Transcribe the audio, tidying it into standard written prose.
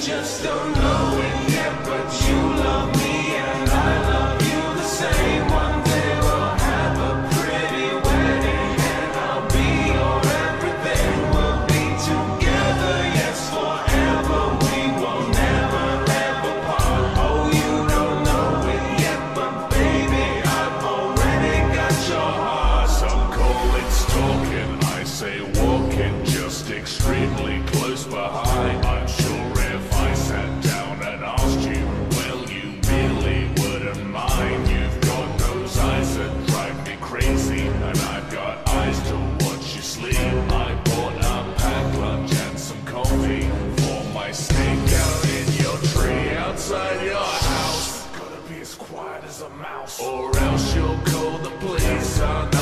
just don't know it yet, but you love me and I love you the same. One day we'll have a pretty wedding and I'll be your everything. We'll be together, yes, forever. We will never ever part. Oh, you don't know it yet, but baby, I've already got your heart. Some call it stalking, I say walking, just extremely close behind. I'm sure if I sat down and asked you, well, you really wouldn't mind. You've got those eyes that drive me crazy, and I've got eyes to watch you sleep. I bought a packed lunch and some coffee for my stakeout in your tree outside your house. Gotta be as quiet as a mouse, or else you'll call the police.